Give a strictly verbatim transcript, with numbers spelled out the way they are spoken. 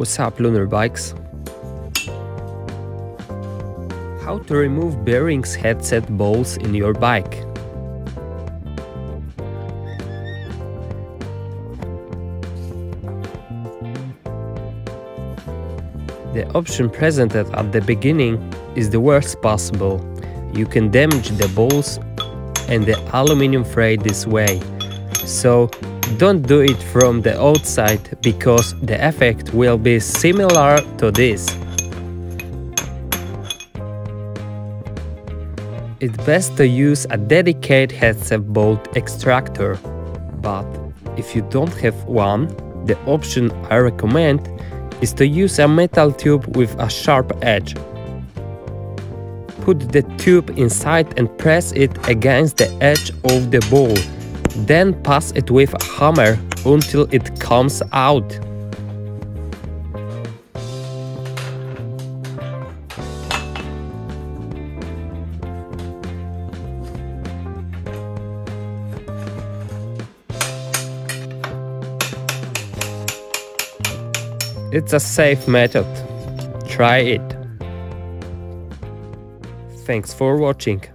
What's up, Lunar Bikes? How to remove bearings headset balls in your bike. The option presented at the beginning is the worst possible. You can damage the balls and the aluminum frame this way. So don't do it from the outside, because the effect will be similar to this. It's best to use a dedicated headset bolt extractor, but if you don't have one, the option I recommend is to use a metal tube with a sharp edge. Put the tube inside and press it against the edge of the ball. Then pass it with a hammer until it comes out. It's a safe method. Try it. Thanks for watching.